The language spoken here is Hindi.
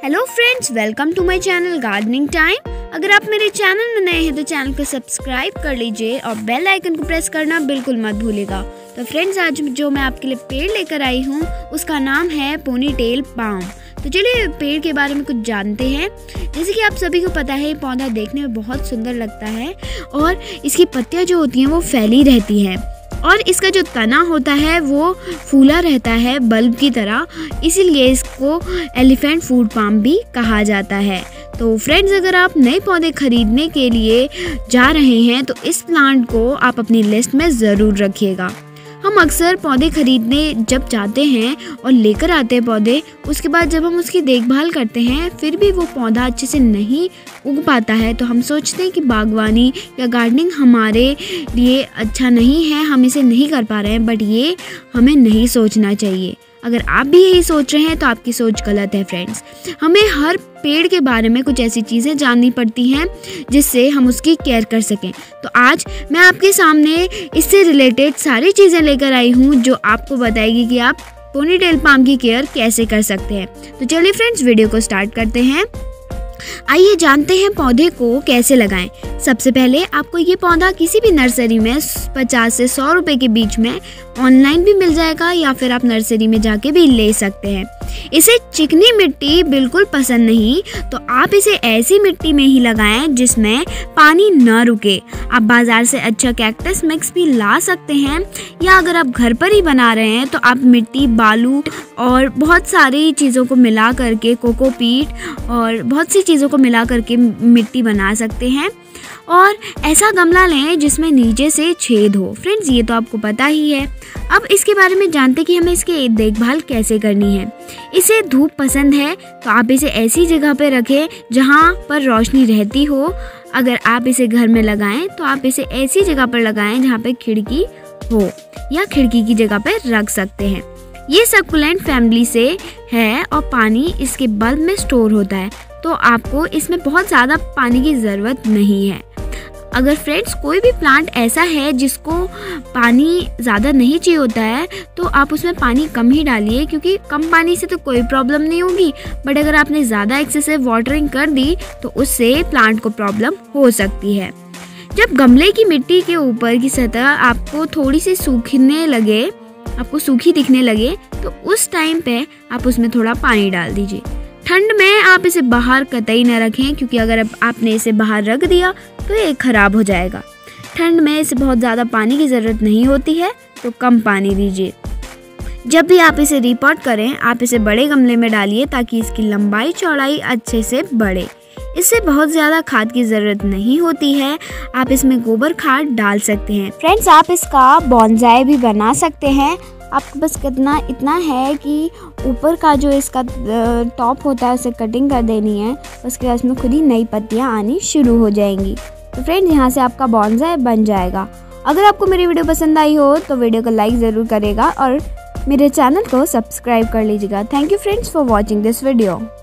Hello friends, welcome to my channel gardening time. अगर आप मेरे चैनल में नए हैं तो चैनल को सब्सक्राइब कर लीजिए और बेल आइकन को प्रेस करना बिल्कुल मत भूलिएगा। तो फ्रेंड्स, आज जो मैं आपके लिए पेड़ लेकर आई हूँ उसका नाम है पोनीटेल पाम। तो चलिए पेड़ के बारे में कुछ जानते हैं। जैसे कि आप सभी को पता है, पौधा देखने में बहुत सुंदर लगता है और इसकी पत्तियाँ जो होती हैं वो फैली रहती हैं और इसका जो तना होता है वो फूला रहता है बल्ब की तरह, इसीलिए इसको एलिफेंट फूड पाम भी कहा जाता है। तो फ्रेंड्स, अगर आप नए पौधे खरीदने के लिए जा रहे हैं तो इस प्लांट को आप अपनी लिस्ट में ज़रूर रखिएगा। हम अक्सर पौधे खरीदने जब जाते हैं और लेकर आते हैं पौधे, उसके बाद जब हम उसकी देखभाल करते हैं फिर भी वो पौधा अच्छे से नहीं उग पाता है तो हम सोचते हैं कि बागवानी या गार्डनिंग हमारे लिए अच्छा नहीं है, हम इसे नहीं कर पा रहे हैं। बट ये हमें नहीं सोचना चाहिए। अगर आप भी यही सोच रहे हैं तो आपकी सोच गलत है फ्रेंड्स। हमें हर पेड़ के बारे में कुछ ऐसी चीज़ें जाननी पड़ती हैं जिससे हम उसकी केयर कर सकें। तो आज मैं आपके सामने इससे रिलेटेड सारी चीज़ें लेकर आई हूँ जो आपको बताएगी कि आप पोनीटेल पाम की केयर कैसे कर सकते हैं। तो चलिए फ्रेंड्स, वीडियो को स्टार्ट करते हैं। आइए जानते हैं पौधे को कैसे लगाएं। सबसे पहले आपको ये पौधा किसी भी नर्सरी में 50 से 100 रुपए के बीच में ऑनलाइन भी मिल जाएगा या फिर आप नर्सरी में जाके भी ले सकते हैं। इसे चिकनी मिट्टी बिल्कुल पसंद नहीं, तो आप इसे ऐसी मिट्टी में ही लगाएं जिसमें पानी न रुके। आप बाजार से अच्छा कैक्टस मिक्स भी ला सकते हैं या अगर आप घर पर ही बना रहे हैं तो आप मिट्टी, बालू और बहुत सारी चीज़ों को मिला करके, कोकोपीट और बहुत सी चीज़ों को मिला करके मिट्टी बना सकते हैं। और ऐसा गमला लें जिसमें नीचे से छेद हो। फ्रेंड्स, ये तो आपको पता ही है। अब इसके बारे में जानते कि हमें इसकी देखभाल कैसे करनी है। इसे धूप पसंद है तो आप इसे ऐसी जगह पे रखें जहाँ पर रोशनी रहती हो। अगर आप इसे घर में लगाएं तो आप इसे ऐसी जगह पर लगाएं जहाँ पे खिड़की हो या खिड़की की जगह पर रख सकते हैं। ये सक्कुलेंट फैमिली से है और पानी इसके बल्ब में स्टोर होता है, तो आपको इसमें बहुत ज़्यादा पानी की ज़रूरत नहीं है। अगर फ्रेंड्स कोई भी प्लांट ऐसा है जिसको पानी ज़्यादा नहीं चाहिए होता है तो आप उसमें पानी कम ही डालिए, क्योंकि कम पानी से तो कोई प्रॉब्लम नहीं होगी। बट अगर आपने ज़्यादा एक्सेसिव वाटरिंग कर दी तो उससे प्लांट को प्रॉब्लम हो सकती है। जब गमले की मिट्टी के ऊपर की सतह आपको थोड़ी सी सूखने लगे, आपको सूखी दिखने लगे, तो उस टाइम पे आप उसमें थोड़ा पानी डाल दीजिए। ठंड में आप इसे बाहर कतई न रखें, क्योंकि अगर आपने इसे बाहर रख दिया तो ये खराब हो जाएगा। ठंड में इसे बहुत ज़्यादा पानी की ज़रूरत नहीं होती है, तो कम पानी दीजिए। जब भी आप इसे रिपोर्ट करें, आप इसे बड़े गमले में डालिए ताकि इसकी लंबाई चौड़ाई अच्छे से बढ़े। इससे बहुत ज़्यादा खाद की ज़रूरत नहीं होती है। आप इसमें गोबर खाद डाल सकते हैं। फ्रेंड्स, आप इसका बॉन्साई भी बना सकते हैं। आपको बस इतना है कि ऊपर का जो इसका टॉप होता है उसे कटिंग कर देनी है, उसके बाद उसमें खुद ही नई पत्तियां आनी शुरू हो जाएंगी। तो फ्रेंड्स, यहाँ से आपका बॉन्साई बन जाएगा। अगर आपको मेरी वीडियो पसंद आई हो तो वीडियो को लाइक ज़रूर करेगा और मेरे चैनल को सब्सक्राइब कर लीजिएगा। Thank you friends for watching this video.